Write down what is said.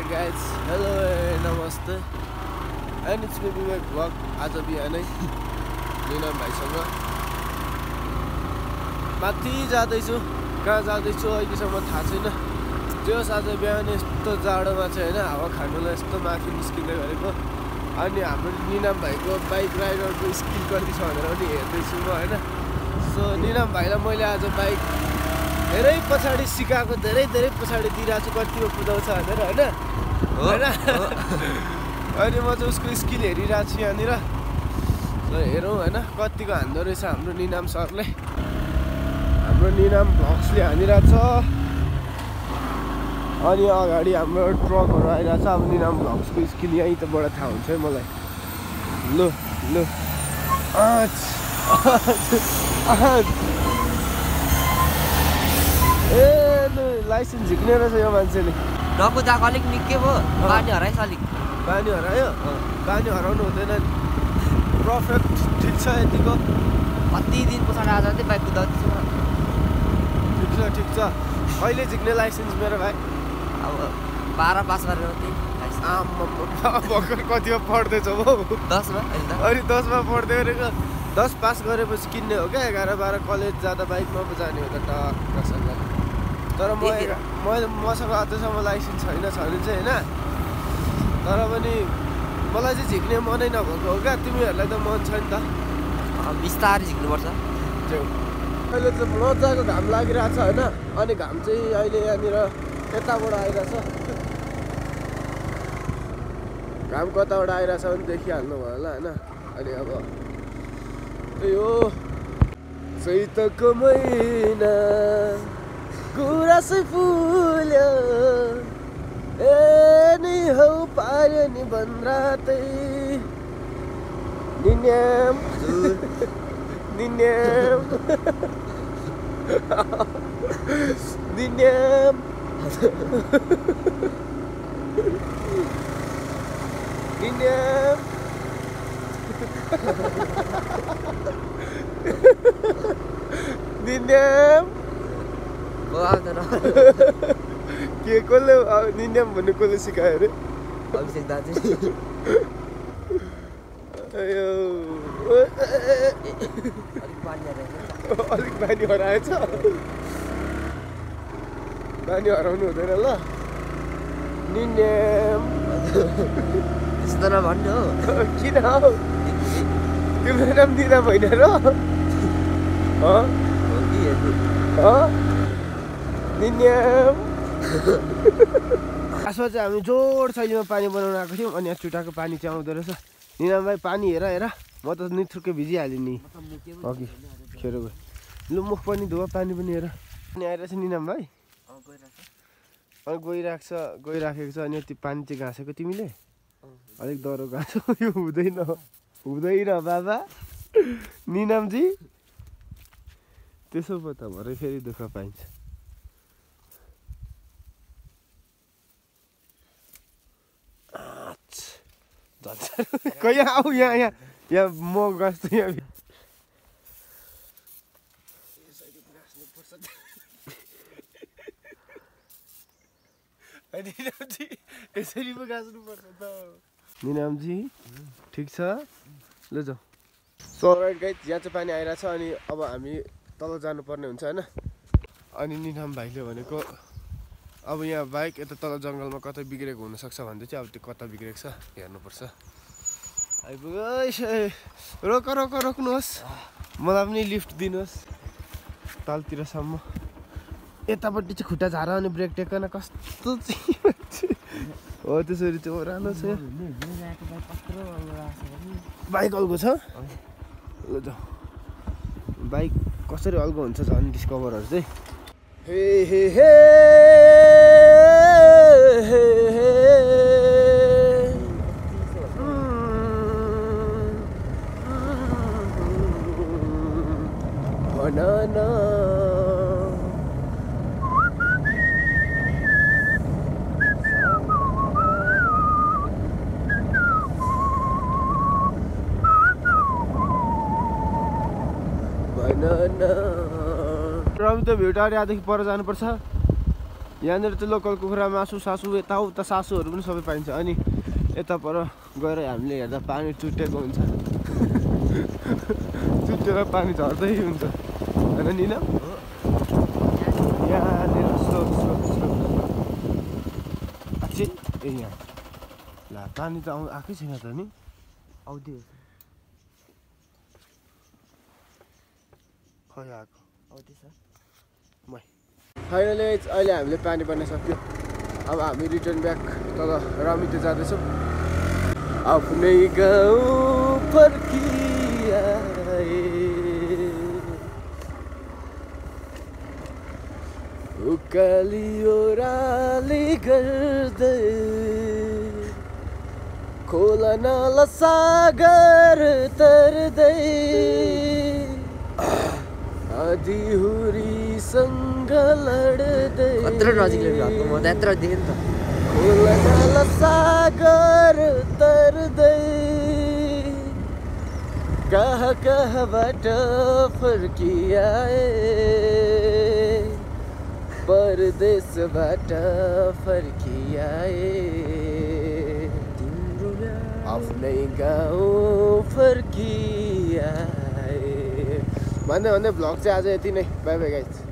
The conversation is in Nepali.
Alright guys, hello and namaste. And it's me BIBEK vlog. आज बिहानै निनाम भाइसँग माथि जाँदैछु। कहाँ जाँदैछु अहिलेसम्म थाहा छैन। त्यो आज बिहान यस्तो जाडोमा चाहिँ हैन हावा खानुलाई यस्तो माथि निस्किँदै गरेको। अनि हाम्रो निनाम भाइको बाइक राइडरको स्किल कति छ भनेर पनि हेर्दैछु म हैन। सो निनाम भाइलाई मैले आज बाइक धेरै पछाडी सिकाएको, धेरै पछाडी दिइरहेको छु कतिको कुदाउँछ भनेर हैन। अनि म चाहिँ उसको स्किल हेरिरहेको छु यहाँनिर। ल हेरौँ हैन कतिको हान्दो रहेछ हाम्रो निनाम सरले। हाम्रो निनाम भ्लग्सले हानिरहेको छ। अनि अगाडि हाम्रो ट्रकहरू आइरहेको छ। अब निनाम भ्लग्सको स्किल यहीँबाट थाहा हुन्छ है मलाई। ल ए लाइसेन्स झिक्ने रहेछ यो मान्छेले। नकुदाको अलिक निकै भयो, पानी हराएछ अलिक। पानी हरायो? पानी हराउनु हुँदैन नि। पर्फेक्ट ठिक छ यतिको। कति दिन पछाडि आज चाहिँ बाइक कुदाउँदैछु। ठिक छ। कहिले झिक्ने लाइसेन्स मेरो भाइ? अब 12 पास गरेर त्यही भर्खर कतिमा पढ्दैछ हो? 10मा। अनि 10मा पढ्दै गरेको। 10 पास गरेपछि किन्ने हो क्या? 11-12 कलेज जाँदा बाइकमा पो जाने हो त टक्कसँग। तर मसँग अझसम्म लाइसेन्स छैन भने चाहिँ होइन। तर पनि मलाई चाहिँ झिक्ने मनै नभएको हो क्या। तिमीहरूलाई त मन छ नि त। बिस्तारै झिक्नुपर्छ। अहिले चाहिँ मजाको घाम लागिरहेको छ होइन। अनि घाम चाहिँ अहिले यहाँनिर यताबाट आइरहेछ। घाम कताबाट आइरहेछ भने देखिहाल्नु भयो होला होइन। अनि अब यो चैतको महिना गुराँसै फुल्यो ए नि हौ पार्यो नि बनरातै निन्याम निन्याम निन्याम निन्याम निन्याम के कसले निन्याम भन्ने कसले सिकायो अरे? अभिषेक दाजु। अलिक पानी हराएछ। पानी हराउनु हुँदैन ल। निन्याम त्यस्तो नभन्नु हो। किन हौ? तिम्रो नाम निनाम होइन र? निन्याम। खासमा चाहिँ हामी जोड शैलीमा पानी बनाउन आएको थियौँ। अनि यहाँ चुटाको पानी चाहिँ आउँदो रहेछ। निनाम भाइ पानी हेर म त निथुर्कै भिजिहालेँ नि अघि खेर गयो। लु मुख पनि धुवा पानी पनि हेर। अनि आइरहेछ निनाम भाइ। अनि गइराखेको छ। अनि त्यो पानी चाहिँ घाँसेको तिमीले अलिक डह्रो घाँसो। यो हुँदैन बाबा निनामजी। त्यसो पो त भरे फेरि दुःख पाइन्छ। कहाँ आऊ यहाँ म गएको यहाँ। यसरी पो गाँच्नुपर्छ त निनामजी। ठिक छ ल जाऊ। सो राइट गाइज यहाँ चाहिँ पानी आइरहेछ। अनि अब हामी तल जानुपर्ने हुन्छ होइन। अनि निनाम भाइले भनेको अब यहाँ बाइक यता तल जङ्गलमा कतै बिग्रेको हुनसक्छ भन्दै चाहिँ अब त्यो कता बिग्रेको छ हेर्नुपर्छ। आइपुग्यो। रोक्नुहोस्। मलाई पनि लिफ्ट दिनुहोस् तलतिरसम्म। यतापट्टि चाहिँ खुट्टा झार अनि ब्रेक टेकन कस्तो हो त्यसरी चाहिँ ओह्रालो छ। बाइक अल्गो छ ल जाऊ। बाइक कसरी अल्गो हुन्छ झन् डिस्कभरहरू चाहिँ। हे हे हे बनाना बनाना। रमी त भ्यू टावर यहाँदेखि पर जानुपर्छ। यहाँनिर चाहिँ लोकल कुखुरा मासु सासु यताउता सासुहरू पनि सबै पाइन्छ। अनि यता पर गएर हामीले हेर्दा पानी चुटेको हुन्छ चुटेर पानी झर्दै हुन्छ होइन निना? यहाँनिर ए यहाँ ला पानी त आएकै छैन त नि आउँदै खै आएको आउँदैछ। फाइनली अहिले हामीले पानी पर्न सक्यो। अब हामी रिटर्न ब्याक तल रामिते जाँदैछौँ। आफ्नै गाउँ फर्किआए उकाली ओह्राली गर्दै खोला नाला सागर तर्दै आँधीहुरीसँग लड्दै कत्रो नजिक भएको म त यत्रो देखेँ नि त। खोला नाला सागर तर्दै कहाँ कहाँबाट फर्किआए परदेशबाट फर्किआए आफ्नै गाउँ फर्किआए भन्दै भन्दै भ्लग चाहिँ आज यति नै। Bye bye guys.